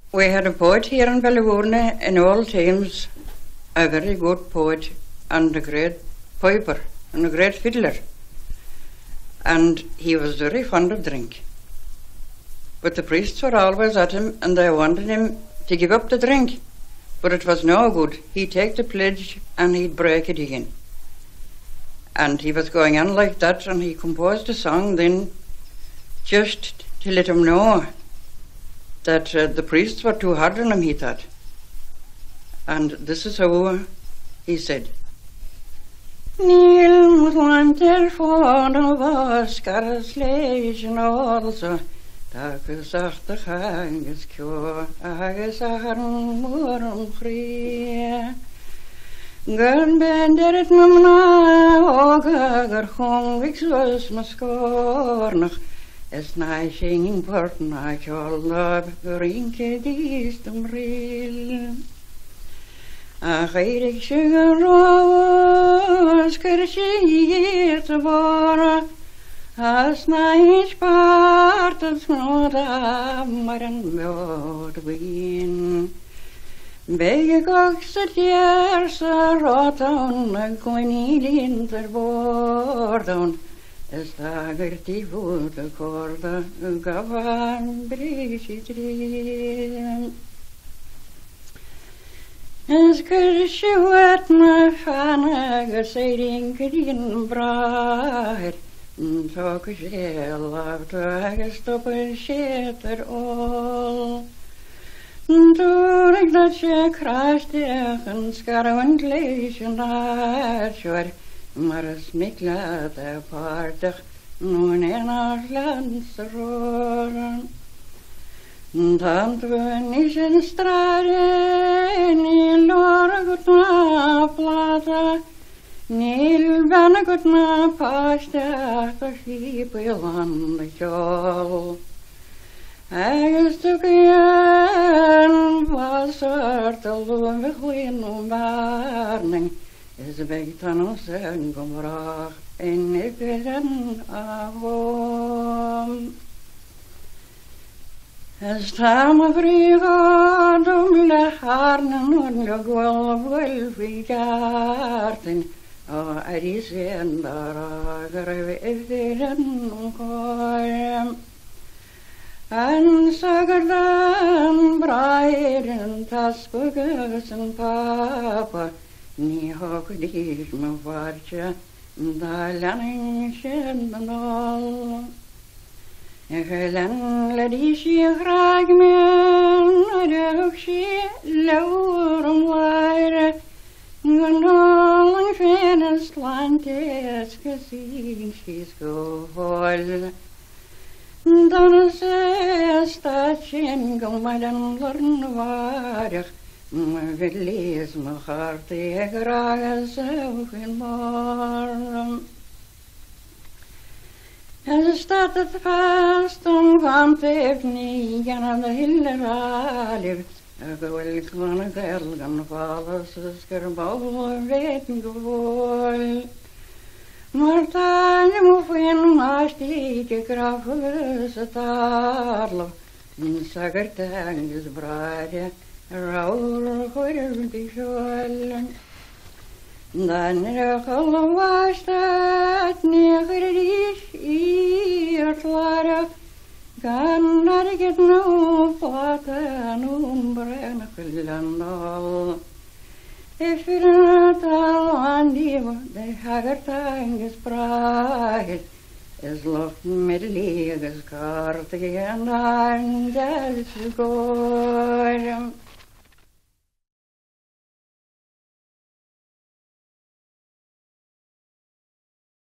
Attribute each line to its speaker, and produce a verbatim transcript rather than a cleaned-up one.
Speaker 1: We had a poet here in Ballyvourney in old times, a very good poet and a great piper and a great fiddler. And he was very fond of drink. But the priests were always at him and they wanted him to give up the drink. But it was no good. He'd take the pledge and he'd break it again. And he was going on like that, and he composed a song then just to let him know that uh, the priests were too hard on him, he thought. And this is how he said. Níl mwantel fón of Oscar Sleichen also, Tagus achter hanges kjó, agus acharn morum chrie. Gön benderet numna, og agar chongviks was na skornach, es na singing port na kjolab, rinke distum ril. Ach eirig sugar rose, kersiert vara, as na is part of snoda, maar en mjord wien. Begge gokset jersa rotan, koinilin ter bordan, es dager ti vote korda, gavan brisitrin. Es kursje wat na fana, seiring kedin braar, Tok sjel av dager stoppen skjeter all. Toen ik dat je kraastig skarwend lezen daar, maar es mich laat apartig, nun en als landsroren. Dan toen is een strade, nil orgut na plata, nil bannegut na pasta, ta schip i landekjol. Agus tuk jen was artel we gwyn om warning, is betan os en gomrach en ikeren avom. Es tam vrigad om leharnen on le gwel gwelfigarten, o eris en daragar we iferen koem. En sagerdan brairen taspugus en papa, ni hok dis me vartje, da lanning kjendan all. Gelen ladis je graag men, rug je laurum waire, gondolen fennes lantes gezien she's go vol. Dan is het stadje gomadan lornwaardig, maar we lees me hart ik graag zo geen morgen. En staat het vast om van te niet aan de hele ralief, ik wil gewoon een kerel gaan vallen, ze skerbouwen weten gewoon. Maar dan moet je een maastige kraftige tarlo, in zagertanges braadje, rauw goeie die scholen. Dan er al was dat negeris hier klaar, kan naar ik het nou platen ombrengen gelandal. If you're not on the hagertanges praat, is locht middeliges kaart and I'm just going.